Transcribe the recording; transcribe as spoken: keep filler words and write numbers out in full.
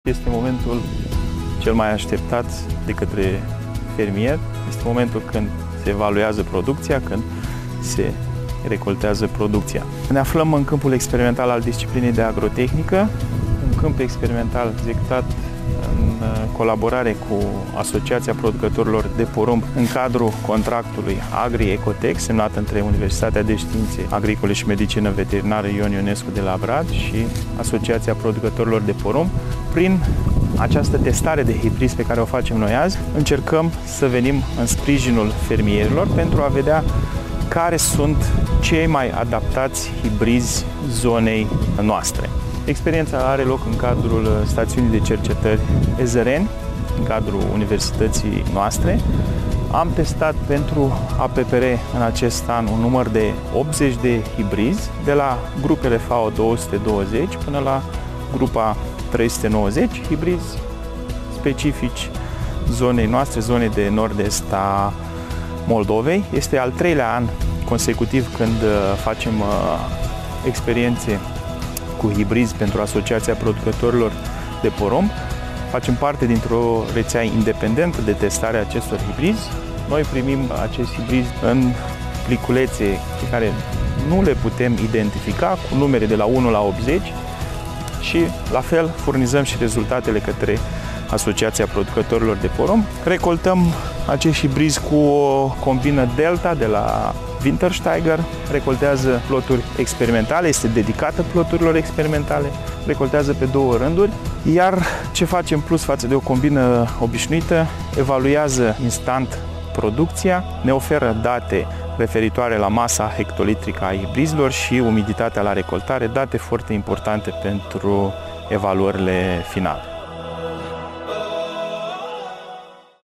Este momentul cel mai așteptat de către fermier. Este momentul când se evaluează producția, când se recoltează producția. Ne aflăm în câmpul experimental al disciplinei de agrotehnică, un câmp experimental executat în colaborare cu Asociația Producătorilor de Porumb în cadrul contractului Agri-Ecotec, semnat între Universitatea de Științe Agricole și Medicină Veterinară Ion Ionescu de la Brad și Asociația Producătorilor de Porumb. Prin această testare de hibrizi pe care o facem noi azi, încercăm să venim în sprijinul fermierilor pentru a vedea care sunt cei mai adaptați hibrizi zonei noastre. Experiența are loc în cadrul stațiunii de cercetări Ezăreni, în cadrul universității noastre. Am testat pentru A P P R în acest an un număr de optzeci de hibrizi, de la grupele F A O două sute douăzeci până la grupa trei sute nouăzeci, hibrizi specifici zonei noastre, zonei de nord-est a Moldovei. Este al treilea an consecutiv când facem experiențe cu hibrizi pentru Asociația Producătorilor de Porumb. Facem parte dintr-o rețea independentă de testare a acestor hibrizi. Noi primim acești hibrizi în pliculețe pe care nu le putem identifica, cu numere de la unu la optzeci, și la fel furnizăm și rezultatele către Asociația Producătorilor de Porumb. Recoltăm acești hibrizi cu o combină Delta de la Wintersteiger, recoltează ploturi experimentale, este dedicată ploturilor experimentale, recoltează pe două rânduri, iar ce facem plus față de o combină obișnuită, evaluează instant producția, ne oferă date referitoare la masa hectolitrică a hibrizilor și umiditatea la recoltare, date foarte importante pentru evaluările finale.